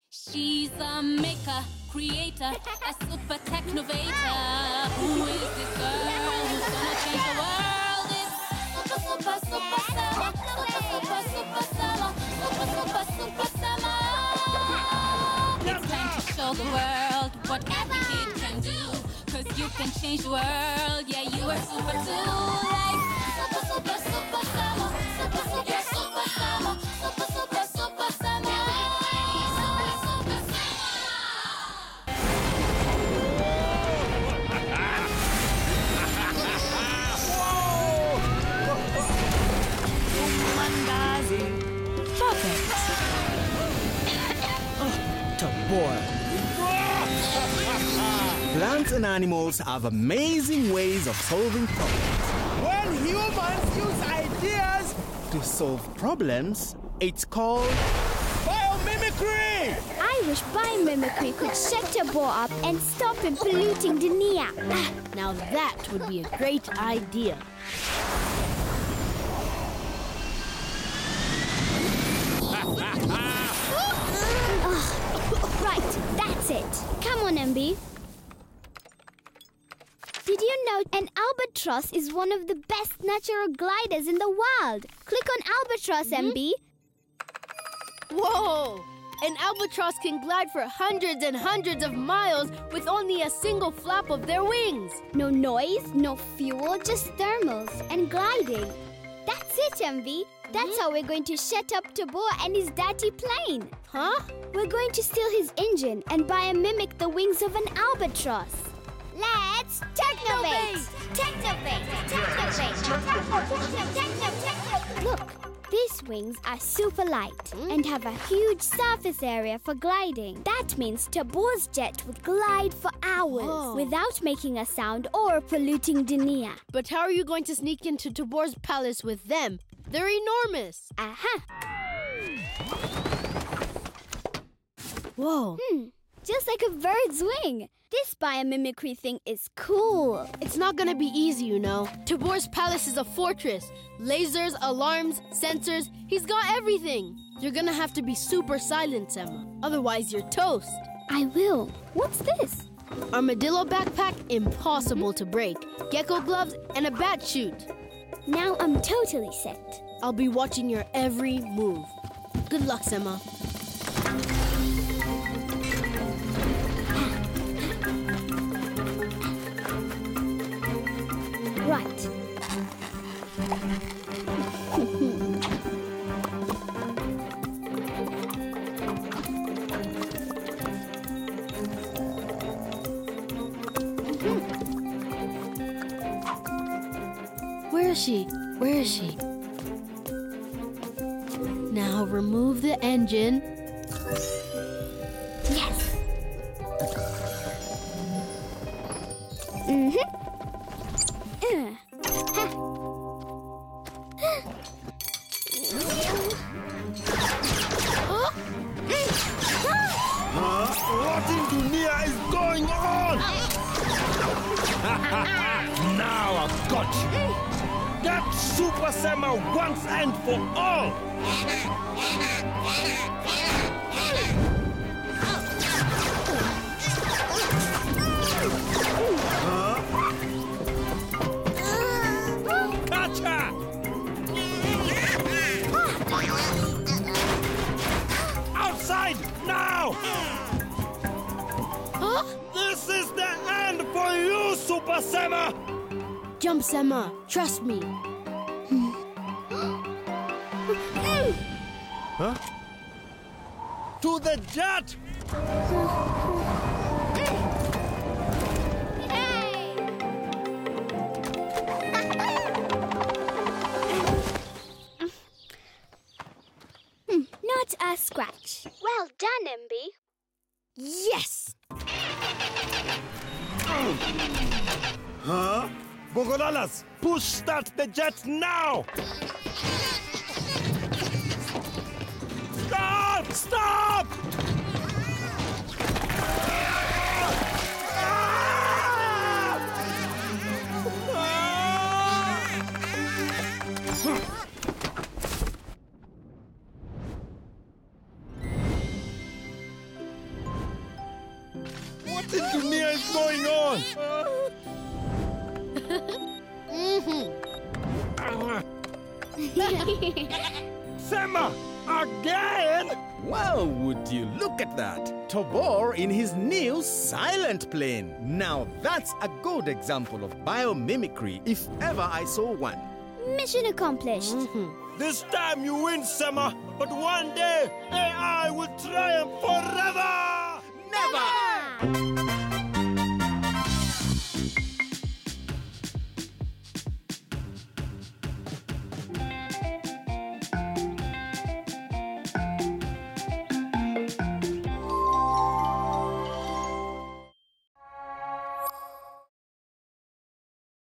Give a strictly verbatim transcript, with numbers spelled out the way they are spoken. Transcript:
She's a maker, creator, a super technovator. Who is this girl who's gonna change the world? It's super, super, super Sema. Super, super, super Sema. Super, super, super Sema. It's time to show the world what every kid can do. Cause you can change the world. Yeah, you are super too. Like super, super, super Sema. Super, super, super Sema. Super, super, super Sema. Perfect. Oh, Tobor. Plants and animals have amazing ways of solving problems. When humans use ideas To solve problems, it's called biomimicry! I wish Biomimicry could shut Tobor up and stop him polluting Dunia. Now that would be a great idea. Right, that's it. Come on, M B. Did you know an albatross is one of the best natural gliders in the world? Click on albatross, mm-hmm. M B. Whoa! An albatross can glide for hundreds and hundreds of miles with only a single flap of their wings. No noise, no fuel, just thermals and gliding. That's it, M V. That's mm-hmm. how we're going to shut up Tobor and his dirty plane. Huh? We're going to steal his engine and biomimic the wings of an albatross. Let's technovate! Technovate! Technovate! Technovate! Look, these wings are super light mm. and have a huge surface area for gliding. That means Tobor's jet would glide for hours Whoa. without making a sound or polluting Dunia. But how are you going to sneak into Tobor's palace with them? They're enormous. Aha! Whoa. Hmm, just like a bird's wing. This biomimicry thing is cool. It's not gonna be easy, you know. Tobor's palace is a fortress. Lasers, alarms, sensors. He's got everything. You're gonna have to be super silent, Sema. Otherwise, you're toast. I will. What's this? Armadillo backpack, impossible to break. Gecko gloves, and a bat chute. Now I'm totally set. I'll be watching your every move. Good luck, Sema. Right. Where is she? Where is she? Now remove the engine. Yes. Mm-hmm. Uh. Huh? What in Dunia is going on? Now I've got you. That Super Sema once and for all. Huh? Gotcha! Outside now! Huh? This is the end for you, Super Sema! Jump, Sema. Trust me. Huh? To the jet! Not a scratch. Well done, M B. Yes! Huh? Bogolalas, push start the jet now! Stop! Stop! What in Dunia is going on? mm-hmm. Sema, again? Well, would you look at that? Tobor in his new silent plane. Now that's a good example of biomimicry if ever I saw one. Mission accomplished. Mm-hmm. This time you win, Sema, but one day A I will triumph forever! Never!